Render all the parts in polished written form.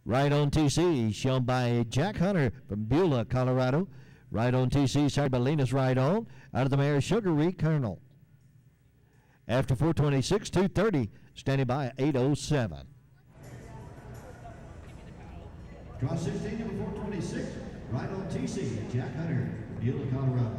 Right on TC, shown by Jack Hunter from Beulah, Colorado. Right on TC, started by Linus Right On, out of the mare Sugar Ree Colonel. After 426, 230, standing by at 807. Draw 16, number 426, right on TC, Jack Hunter, Beulah, Colorado.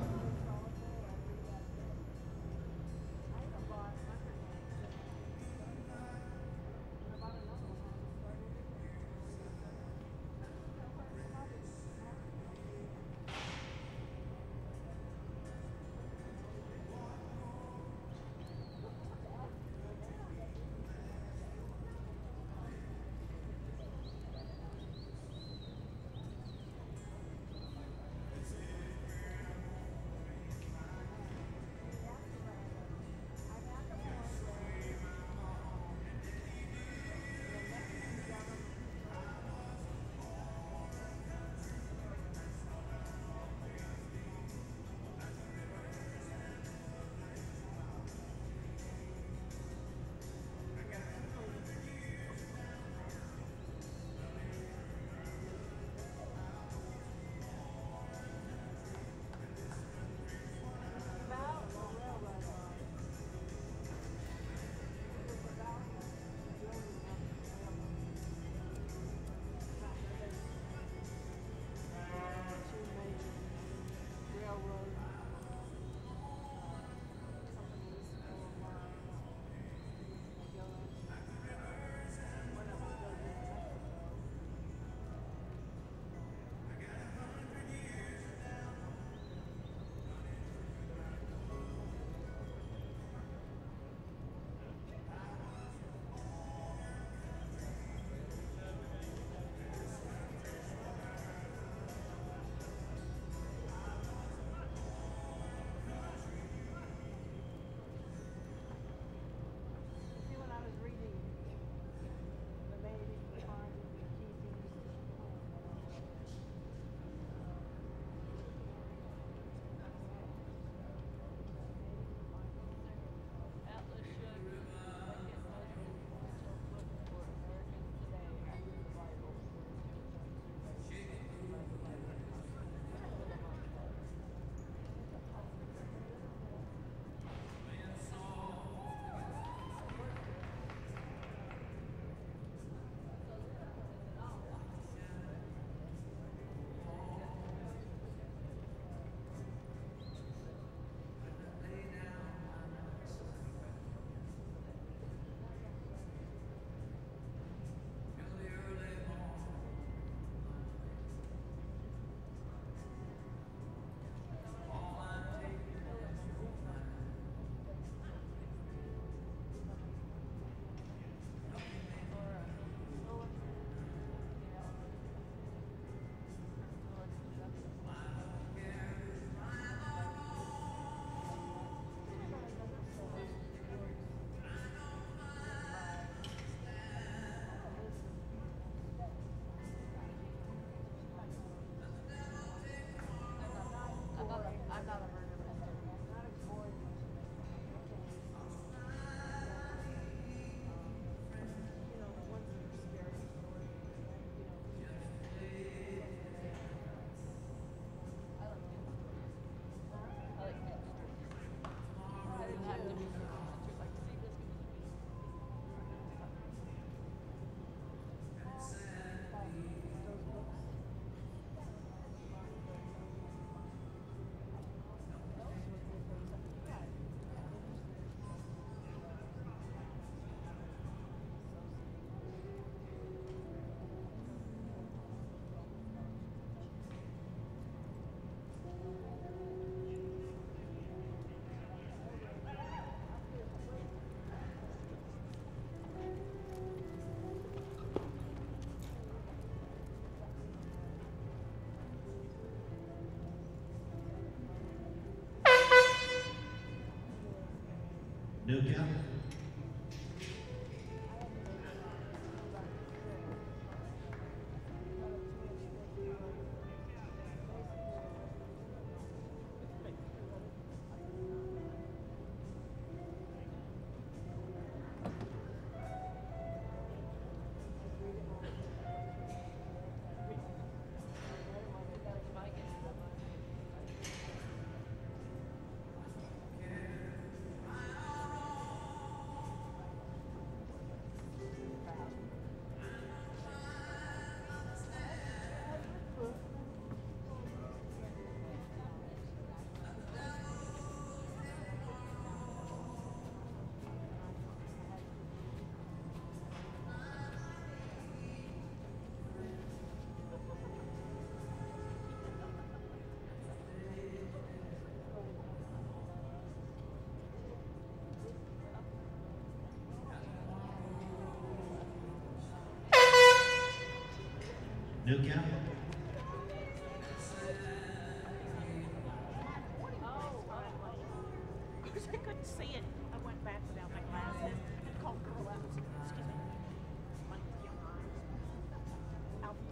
No count. No count. I couldn't see it. I went back without my glasses. Called girl out. Excuse me. My young eyes. Out here.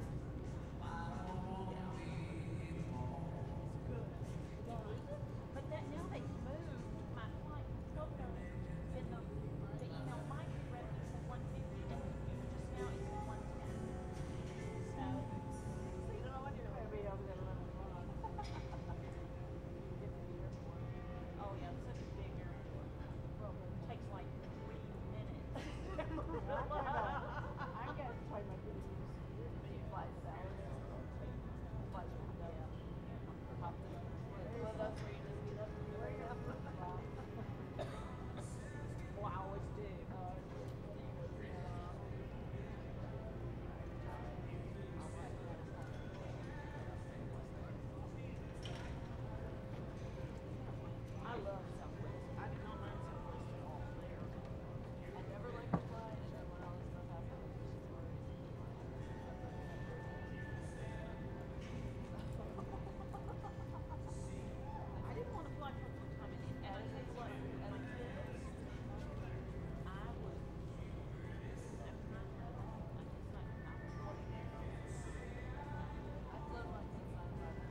But that now they moved my flight photo in the email might be ready for 150 and just now it's 110. So you don't know what you're gonna be over there. Oh yeah, such a big airport. Well, it takes like 3 minutes. I gotta try my videos. Big flight salad. Flight window. Well, that's where you just get up and get up. Well, I always do. I love Southwest. I do not mind Southwest at all. I never liked to fly, and then when I was so happy with the story. I didn't want to fly for a long time, and as a flight, as a kid, I was after 9/11, I was floating there. I flew like since 9/11.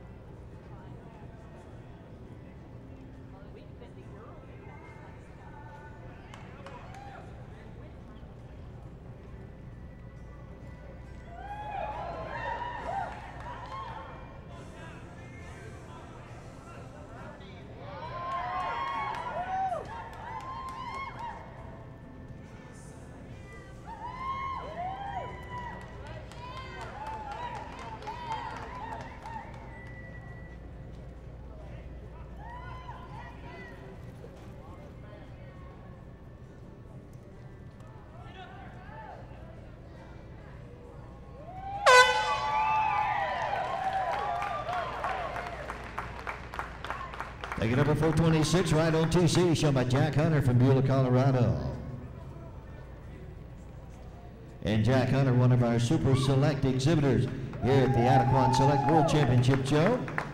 We've been to Europe. Taking number 426, right on TC, shown by Jack Hunter from Beulah, Colorado. And Jack Hunter, one of our super select exhibitors here at the Adequan Select World Championship Show.